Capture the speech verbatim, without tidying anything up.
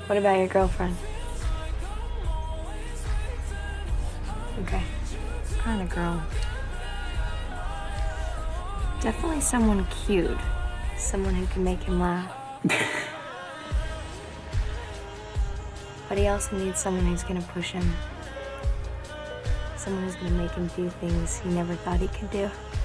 What about your girlfriend? Okay. What kind of girl? Definitely someone cute. Someone who can make him laugh. But he also needs someone who's gonna push him. Someone who's gonna make him do things he never thought he could do.